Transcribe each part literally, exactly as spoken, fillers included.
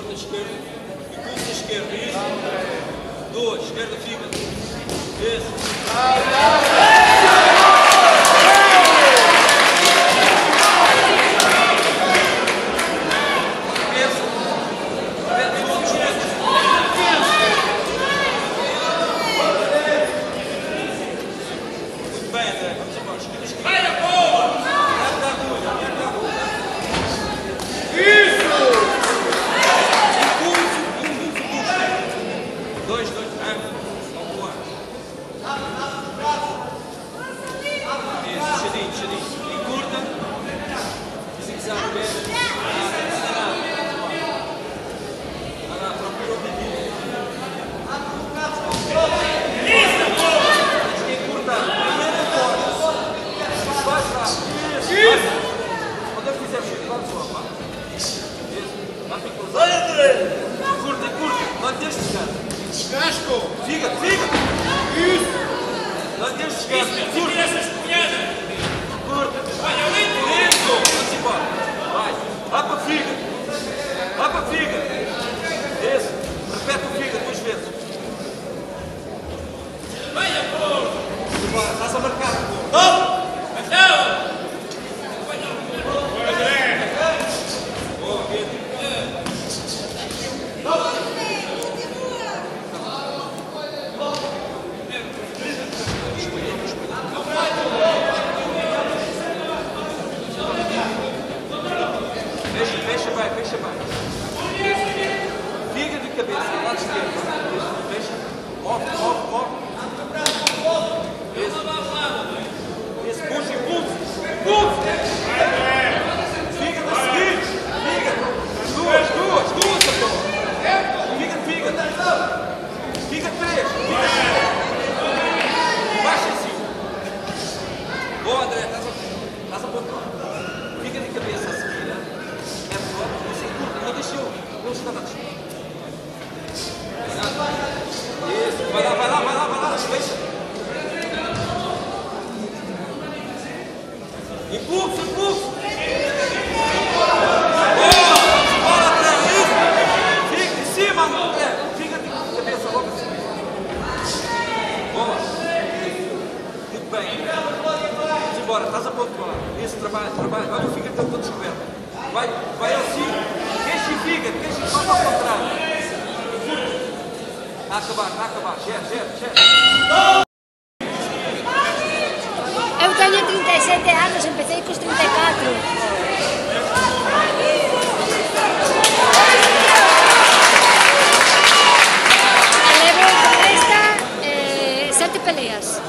da esquerda. E pulso da esquerda. Isso. Duas. Esquerda, fígado. Isso. Curta, curta, não deixes chegar. Casco! Figa, figa! Isso! Não deixes chegar. Curta! Curta! Vai, além! Isso! Vamos embora! Vai! Vai para a figa! Vai para a figa! Isso! Repete o figa duas vezes. Vai, amor! Embora, estás a marcar. Não! Não! Fecha, vai, fecha, vai. Figa de cabeça, lado esquerdo. Fecha. Move, move, move. Isso. Isso, puxa, impulso. Impulso. Figa a seguir. Figa. Duas, duas, duas, doutor. Figa, figa. Figa três. Figa três. Baixa em cima. Boa, André. Estás a pontuar. Figa de cabeça a seguir. Não deixa eu, não está na desculpa. Isso, vai lá, vai lá, vai lá, vai lá, fecha. Impulso, impulso. Boa, bola atrás, isso. Fica em cima, André. Fica de cabeça logo assim. Boa. Muito bem. Vamos embora, estás a pontuar. Isso, trabalha, trabalha. Olha, fica todo descoberto. Vai, vai assim. Queixa e figa, queixa e faz ao contrário. A acabar, a acabar. Gera, gera, gera. Eu tenho trinta e sete anos, empecé com os trinta e quatro. Levo con esta eh, sete peleas.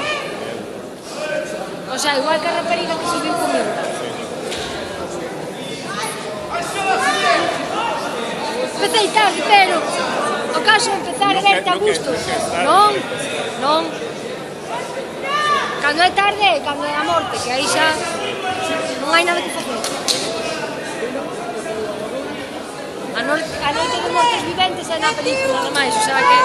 O sea, igual que a rapariga que subiu comigo. Empecé tarde, pero o caso de empezar a verte a gusto. Non, non. Cando é tarde, cando é a morte, que aí xa non hai nada que facer. A noite, a noite dos mortos viventes é na película, nada máis, o sea que...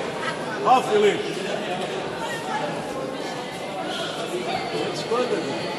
Ó, Felipe. Esconda-me.